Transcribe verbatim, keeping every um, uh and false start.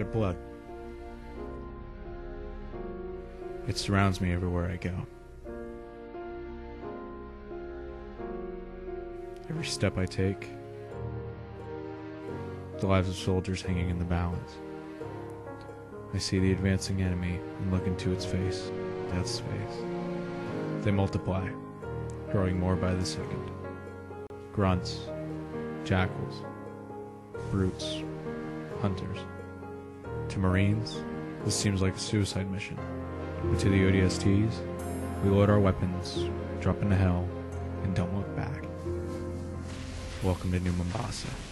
their blood. It surrounds me everywhere I go. Every step I take, the lives of soldiers hanging in the balance. I see the advancing enemy and look into its face, death's face. They multiply, growing more by the second. Grunts, jackals, brutes, hunters. To Marines, this seems like a suicide mission. But to the O D S Ts, we load our weapons, drop into hell, and don't look back. Welcome to New Mombasa.